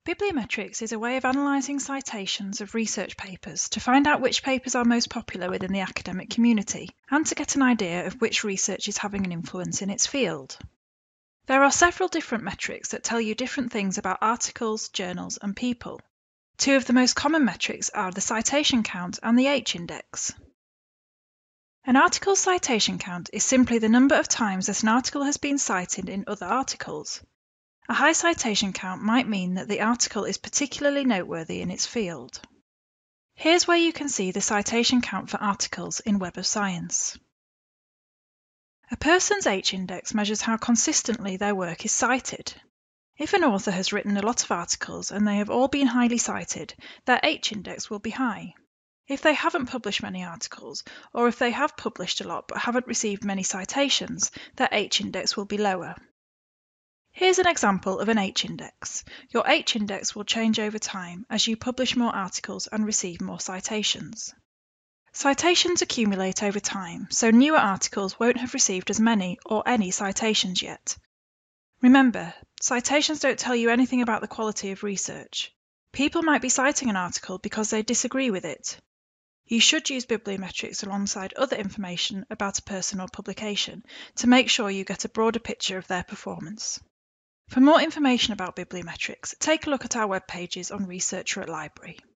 Bibliometrics is a way of analysing citations of research papers to find out which papers are most popular within the academic community and to get an idea of which research is having an influence in its field. There are several different metrics that tell you different things about articles, journals, and people. Two of the most common metrics are the citation count and the H-index. An article's citation count is simply the number of times that an article has been cited in other articles. A high citation count might mean that the article is particularly noteworthy in its field. Here's where you can see the citation count for articles in Web of Science. A person's H-index measures how consistently their work is cited. If an author has written a lot of articles and they have all been highly cited, their H-index will be high. If they haven't published many articles, or if they have published a lot but haven't received many citations, their H-index will be lower. Here's an example of an H-index. Your H-index will change over time as you publish more articles and receive more citations. Citations accumulate over time, so newer articles won't have received as many or any citations yet. Remember, citations don't tell you anything about the quality of research. People might be citing an article because they disagree with it. You should use bibliometrics alongside other information about a person or publication to make sure you get a broader picture of their performance. For more information about bibliometrics, take a look at our web pages on Researcher at Library.